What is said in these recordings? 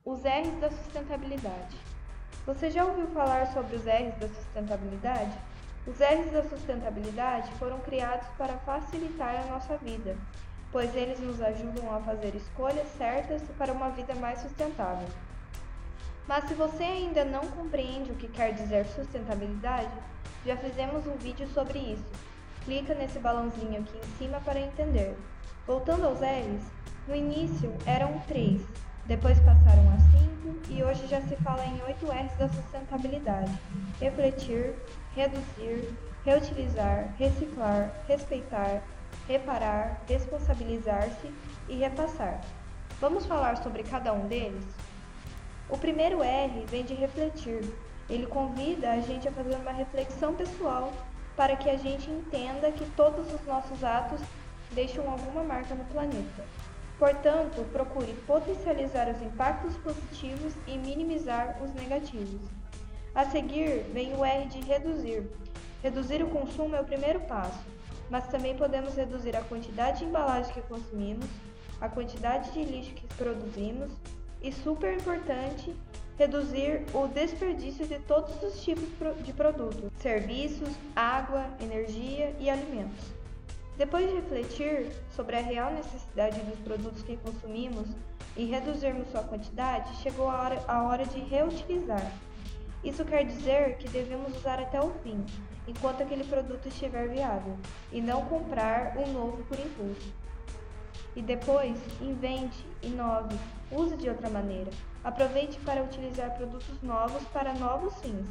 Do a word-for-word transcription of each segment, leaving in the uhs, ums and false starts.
Os R's da sustentabilidade. Você já ouviu falar sobre os R's da sustentabilidade? Os R's da sustentabilidade foram criados para facilitar a nossa vida, pois eles nos ajudam a fazer escolhas certas para uma vida mais sustentável. Mas se você ainda não compreende o que quer dizer sustentabilidade, já fizemos um vídeo sobre isso. Clica nesse balãozinho aqui em cima para entender. Voltando aos R's, no início eram três, depois passaram a cinco e hoje já se fala em oito R's da sustentabilidade: refletir, reduzir, reutilizar, reciclar, respeitar, reparar, responsabilizar-se e repassar. Vamos falar sobre cada um deles? O primeiro R vem de refletir. Ele convida a gente a fazer uma reflexão pessoal para que a gente entenda que todos os nossos atos deixam alguma marca no planeta. Portanto, procure potencializar os impactos positivos e minimizar os negativos. A seguir, vem o R de reduzir. Reduzir o consumo é o primeiro passo, mas também podemos reduzir a quantidade de embalagem que consumimos, a quantidade de lixo que produzimos e, super importante, reduzir o desperdício de todos os tipos de produtos, serviços, água, energia e alimentos. Depois de refletir sobre a real necessidade dos produtos que consumimos e reduzirmos sua quantidade, chegou a hora, a hora de reutilizar. Isso quer dizer que devemos usar até o fim, enquanto aquele produto estiver viável, e não comprar um novo por impulso. E depois, invente, inove, use de outra maneira. Aproveite para utilizar produtos novos para novos fins.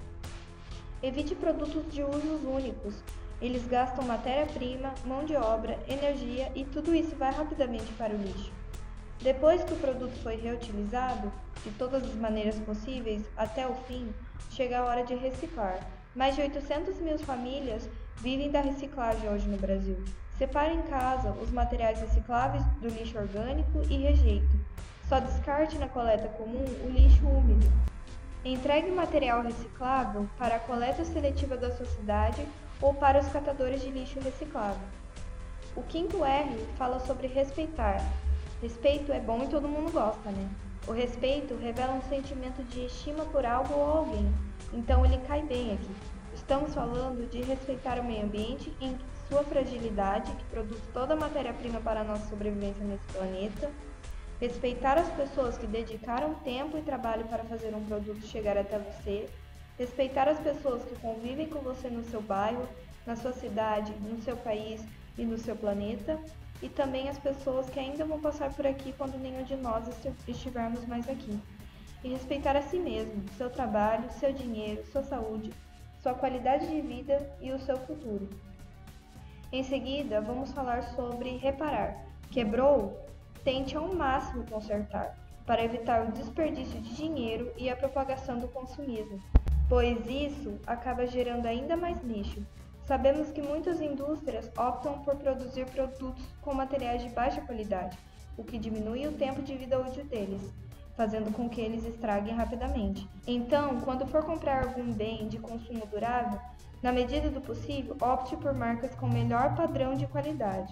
Evite produtos de usos únicos. Eles gastam matéria-prima, mão de obra, energia e tudo isso vai rapidamente para o lixo. Depois que o produto foi reutilizado, de todas as maneiras possíveis, até o fim, chega a hora de reciclar. Mais de oitocentas mil famílias vivem da reciclagem hoje no Brasil. Separe em casa os materiais recicláveis do lixo orgânico e rejeito. Só descarte na coleta comum o lixo úmido. Entregue o material reciclável para a coleta seletiva da sua cidade ou para os catadores de lixo reciclável. O quinto R fala sobre respeitar. Respeito é bom e todo mundo gosta, né? O respeito revela um sentimento de estima por algo ou alguém, então ele cai bem aqui. Estamos falando de respeitar o meio ambiente em sua fragilidade, que produz toda a matéria-prima para a nossa sobrevivência nesse planeta. Respeitar as pessoas que dedicaram tempo e trabalho para fazer um produto chegar até você. Respeitar as pessoas que convivem com você no seu bairro, na sua cidade, no seu país e no seu planeta. E também as pessoas que ainda vão passar por aqui quando nenhum de nós estivermos mais aqui. E respeitar a si mesmo, seu trabalho, seu dinheiro, sua saúde, sua qualidade de vida e o seu futuro. Em seguida, vamos falar sobre reparar. Quebrou? Tente ao máximo consertar, para evitar o desperdício de dinheiro e a propagação do consumismo, pois isso acaba gerando ainda mais lixo. Sabemos que muitas indústrias optam por produzir produtos com materiais de baixa qualidade, o que diminui o tempo de vida útil deles, fazendo com que eles estraguem rapidamente. Então, quando for comprar algum bem de consumo durável, na medida do possível, opte por marcas com melhor padrão de qualidade.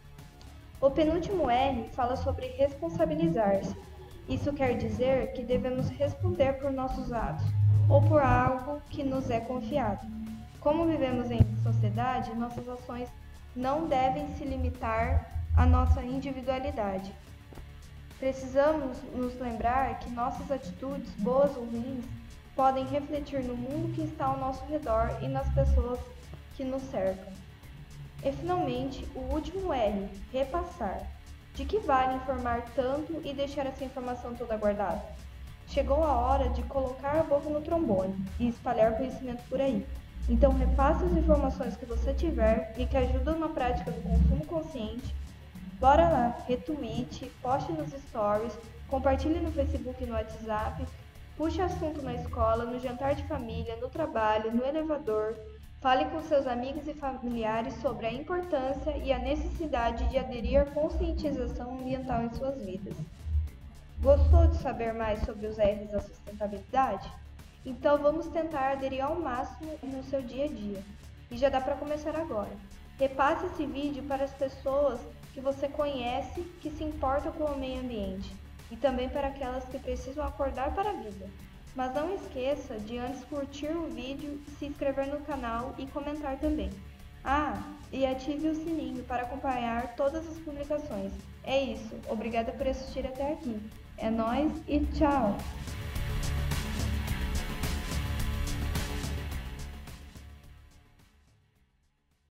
O penúltimo R fala sobre responsabilizar-se. Isso quer dizer que devemos responder por nossos atos ou por algo que nos é confiado. Como vivemos em sociedade, nossas ações não devem se limitar à nossa individualidade. Precisamos nos lembrar que nossas atitudes, boas ou ruins, podem refletir no mundo que está ao nosso redor e nas pessoas que nos cercam. E finalmente, o último R, repassar. De que vale informar tanto e deixar essa informação toda guardada? Chegou a hora de colocar a boca no trombone e espalhar conhecimento por aí. Então repasse as informações que você tiver e que ajudam na prática do consumo consciente. Bora lá, retweete, poste nos stories, compartilhe no Facebook e no WhatsApp, puxe assunto na escola, no jantar de família, no trabalho, no elevador. Fale com seus amigos e familiares sobre a importância e a necessidade de aderir à conscientização ambiental em suas vidas. Gostou de saber mais sobre os R's da sustentabilidade? Então vamos tentar aderir ao máximo no seu dia a dia. E já dá para começar agora. Repasse esse vídeo para as pessoas que você conhece que se importam com o meio ambiente. e também para aquelas que precisam acordar para a vida. Mas não esqueça de antes curtir o vídeo, se inscrever no canal e comentar também. Ah, e ative o sininho para acompanhar todas as publicações. É isso, obrigada por assistir até aqui. É nóis e tchau!